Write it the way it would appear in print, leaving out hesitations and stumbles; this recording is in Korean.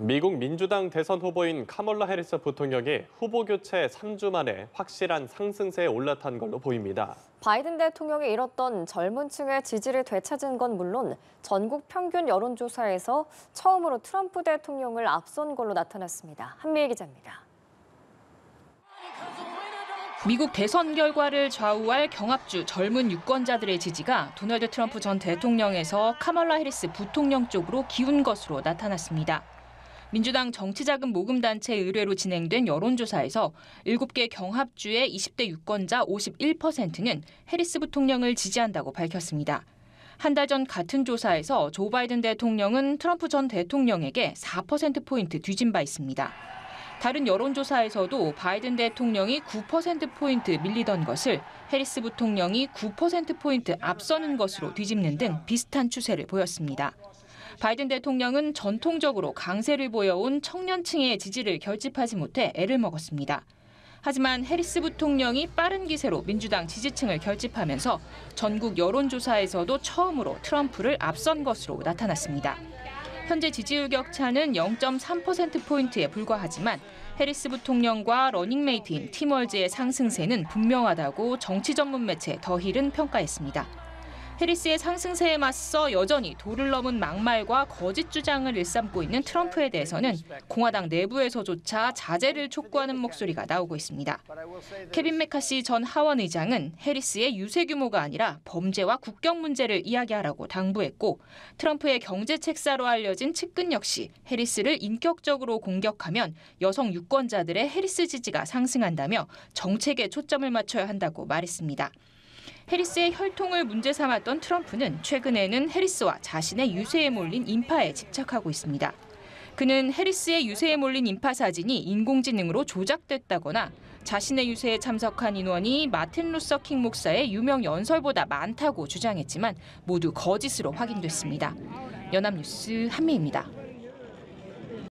미국 민주당 대선 후보인 카멀라 해리스 부통령이 후보 교체 3주 만에 확실한 상승세에 올라탄 걸로 보입니다. 바이든 대통령이 잃었던 젊은 층의 지지를 되찾은 건 물론 전국 평균 여론조사에서 처음으로 트럼프 대통령을 앞선 걸로 나타났습니다. 한미애 기자입니다. 미국 대선 결과를 좌우할 경합주 젊은 유권자들의 지지가 도널드 트럼프 전 대통령에서 카멀라 해리스 부통령 쪽으로 기운 것으로 나타났습니다. 민주당 정치자금 모금단체 의뢰로 진행된 여론조사에서 7개 경합주의 20대 유권자 51%는 해리스 부통령을 지지한다고 밝혔습니다. 한 달 전 같은 조사에서 조 바이든 대통령은 트럼프 전 대통령에게 4%포인트 뒤진 바 있습니다. 다른 여론조사에서도 바이든 대통령이 9%포인트 밀리던 것을 해리스 부통령이 9%포인트 앞서는 것으로 뒤집는 등 비슷한 추세를 보였습니다. 바이든 대통령은 전통적으로 강세를 보여온 청년층의 지지를 결집하지 못해 애를 먹었습니다. 하지만 해리스 부통령이 빠른 기세로 민주당 지지층을 결집하면서 전국 여론조사에서도 처음으로 트럼프를 앞선 것으로 나타났습니다. 현재 지지율 격차는 0.3%포인트에 불과하지만 해리스 부통령과 러닝메이트인 팀 월즈의 상승세는 분명하다고 정치 전문 매체 더 힐은 평가했습니다. 해리스의 상승세에 맞서 여전히 도를 넘은 막말과 거짓 주장을 일삼고 있는 트럼프에 대해서는 공화당 내부에서조차 자제를 촉구하는 목소리가 나오고 있습니다. 케빈 메카시 전 하원 의장은 해리스의 유세 규모가 아니라 범죄와 국경 문제를 이야기하라고 당부했고 트럼프의 경제 책사로 알려진 측근 역시 해리스를 인격적으로 공격하면 여성 유권자들의 해리스 지지가 상승한다며 정책에 초점을 맞춰야 한다고 말했습니다. 해리스의 혈통을 문제 삼았던 트럼프는 최근에는 해리스와 자신의 유세에 몰린 인파에 집착하고 있습니다. 그는 해리스의 유세에 몰린 인파 사진이 인공지능으로 조작됐다거나 자신의 유세에 참석한 인원이 마틴 루서 킹 목사의 유명 연설보다 많다고 주장했지만 모두 거짓으로 확인됐습니다. 연합뉴스 한미입니다.